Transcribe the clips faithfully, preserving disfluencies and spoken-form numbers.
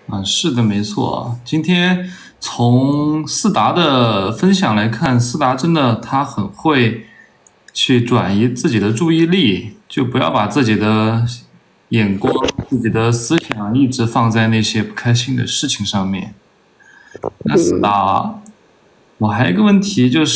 啊，是的，没错。今天从思达的分享来看，思达真的他很会去转移自己的注意力，就不要把自己的眼光、自己的思想一直放在那些不开心的事情上面。那思嗯达，我还有一个问题就是，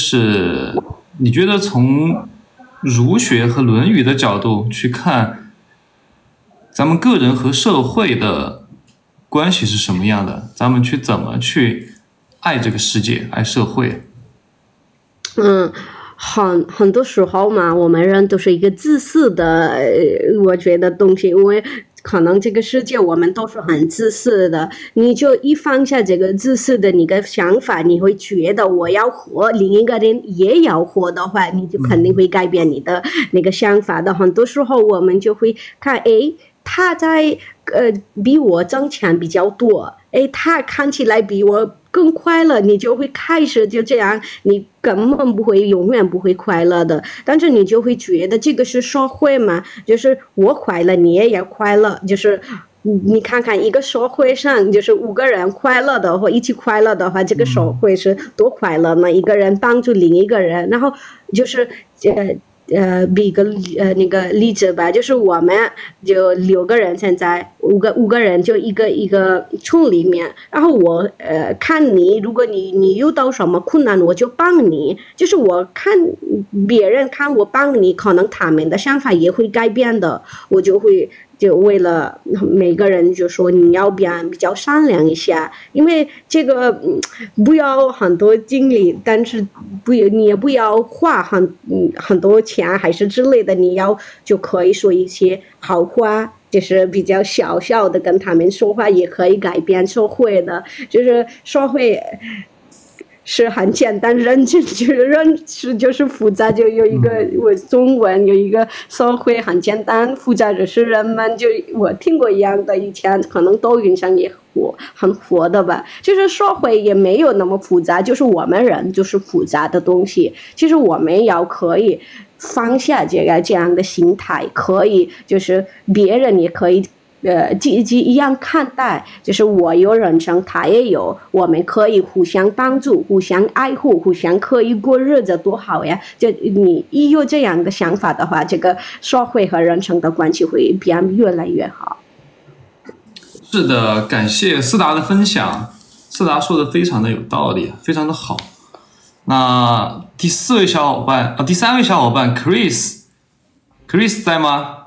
你觉得从儒学和《论语》的角度去看，咱们个人和社会的关系是什么样的？咱们去怎么去爱这个世界，爱社会？ 嗯，很很多时候嘛，我们人都是一个自私的，呃我觉得东西，因为可能这个世界我们都是很自私的，你就一放下这个自私的你的想法，你会觉得我要活，另一个人也要活的话，你就肯定会改变你的那个想法的。很多时候我们就会看，诶，他在呃比我挣钱比较多，诶，他看起来比我更快乐，你就会开始就这样，你根本不会永远不会快乐的。但是你就会觉得这个是社会嘛，就是我快乐，你也要快乐，就是你你看看一个社会上，就是五个人快乐的或一起快乐的话，这个社会是多快乐呢？一个人帮助另一个人，然后就是呃。呃，比个呃那个例子吧，就是我们就六个人，现在五个五个人就一个一个村里面，然后我呃看你，如果你你遇到什么困难，我就帮你。就是我看别人看我帮你，可能他们的想法也会改变的，我就会。就为了每个人就说你要变比较善良一下，因为这个不要很多精力，但是不你也不要花很很多钱还是之类的，你要就可以说一些好话。就是比较小小的跟他们说话，也可以改变社会的。就是社会是很简单，人就是人是就是复杂，就有一个我中文有一个社会很简单，复杂就是人们就我听过一样的，以前可能抖音上也火很火的吧，就是社会也没有那么复杂，就是我们人就是复杂的东西，其实我们要可以放下这个这样的心态，可以就是别人也可以。呃，积极一样看待，就是我有人生，他也有，我们可以互相帮助、互相爱护、互相可以过日子，多好呀！就你一有这样的想法的话，这个社会和人生的关系会变越来越好。 是的，感谢思达的分享，思达说的非常的有道理，非常的好。那第四位小伙伴啊，第三位小伙伴 Chris，Chris 在吗？